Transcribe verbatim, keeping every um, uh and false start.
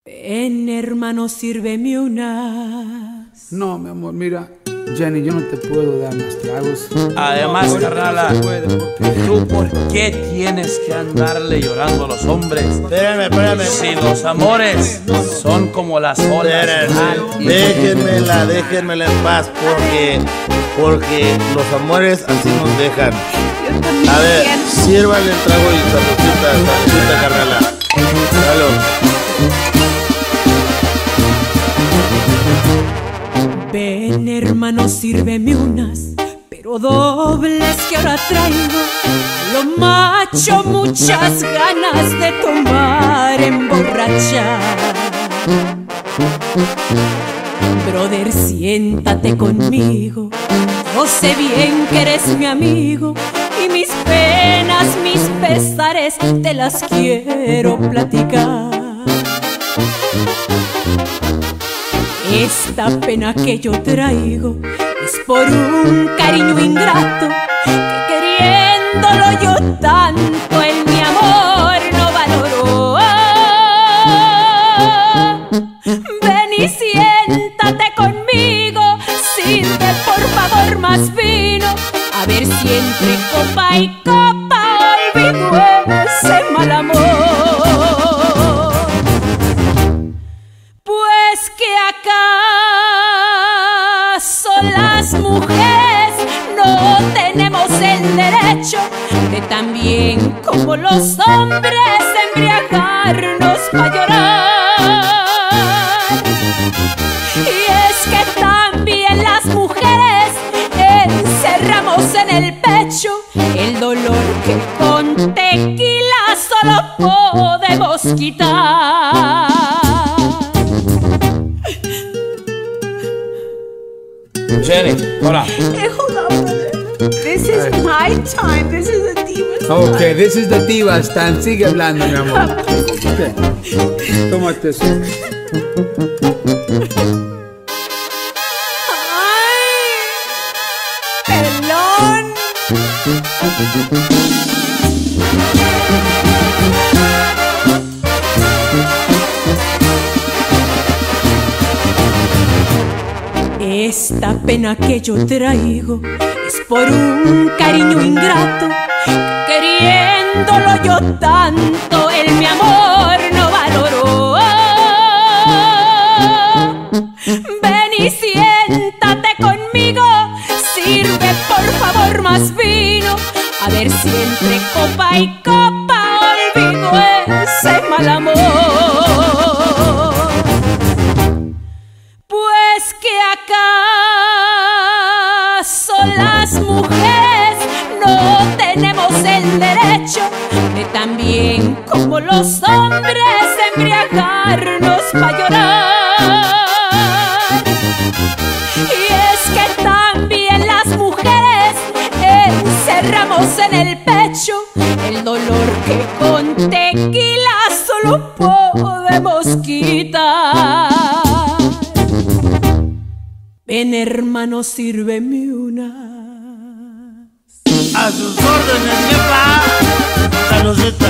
Ven, hermano, sírveme unas. No, mi amor, mira, Jenny, yo no te puedo dar más tragos. Además, no, carnala, no puede, porque... ¿tú por qué tienes que andarle llorando a los hombres? Espérame, espérame. Si los amores son como las olas. Espérame, déjenmela, déjenmela en paz, porque, porque los amores así nos dejan. A ver, sírvale el trago y saludcita, saludcita, carnala. Salud. Ven, hermano, sírveme unas, pero dobles que ahora traigo. A lo macho muchas ganas de tomar, emborrachar. Brother, siéntate conmigo, yo sé bien que eres mi amigo, y mis penas, mis pesares, te las quiero platicar. Esta pena que yo traigo es por un cariño ingrato, que queriéndolo yo tanto, él mi amor no valoró. Ven y siéntate conmigo, sirve por favor más vino, a ver si entre copa y copa olvido ese mal amor. Pues que acaso las mujeres no tenemos el derecho de también como los hombres embriagarnos para llorar. Y es que también las mujeres encerramos en el pecho el dolor que con tequila solo podemos quitar. Jenny, hola. Hey, hold on, brother. This is my time. This is the diva's time. Ok, this is the diva's time. Sigue hablando, mi amor. Okay. Tómate eso. ¡Ay! ¡Pelón! Esta pena que yo traigo es por un cariño ingrato, que queriéndolo yo tanto, él mi amor no valoró. Ven y siéntate conmigo, sirve por favor más vino, a ver si entre copa y copa olvido ese mal amor. Pues que acaso las mujeres no tenemos el derecho de también como los hombres embriagarnos para llorar. Y es que también las mujeres encerramos en el pecho el dolor que con tequila solo podemos quitar. Ven, hermano, sírveme una. A sus órdenes, jefa. Saludcita.